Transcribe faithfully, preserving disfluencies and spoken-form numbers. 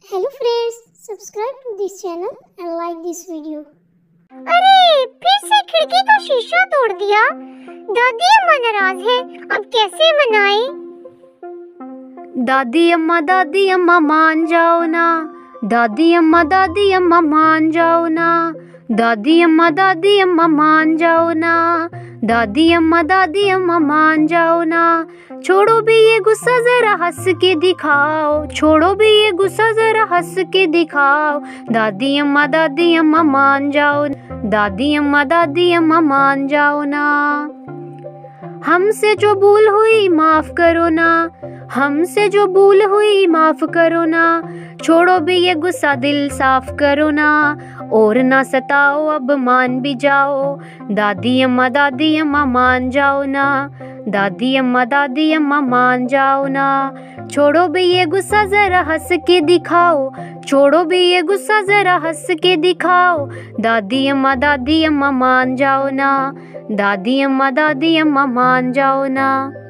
Hello friends, subscribe to this channel and like this video. अरे फिर से खिड़की का शीशा तोड़ दिया। दादी अम्मा नाराज है, अब कैसे मनाएं? दादी अम्मा दादी अम्मा मान जाओ ना, दादी अम्मा दादी अम्मा मान जाओ ना, दादी अम्मा दादी अम्मा मान जाओ ना, दादी अम्मा दादी अम्मा मान जाओ ना। छोड़ो भी ये गुस्सा जरा हंस के दिखाओ, छोड़ो भी ये गुस्सा जरा हंस के दिखाओ। दादी अम्मा दादी अम्मा मान जाओ, दादी अम्मा दादी अम्मा मान जाओ ना। हमसे जो भूल हुई माफ करो ना, हमसे जो भूल हुई माफ करो ना। छोड़ो भी ये गुस्सा दिल साफ करो ना, और ना सताओ अब मान भी जाओ। दादी अम्मा दादी अम्मा मान जाओ ना, दादी अम्मा दादी अम्मा मान जाओ ना। छोड़ो भी ये गुस्सा जरा हंस के दिखाओ, छोड़ो भी ये गुस्सा जरा हंस के दिखाओ। दादी अम्मा दादी अम्मा मान जाओ ना, दादी अम्मा दादी अम्मा मान जाओ ना।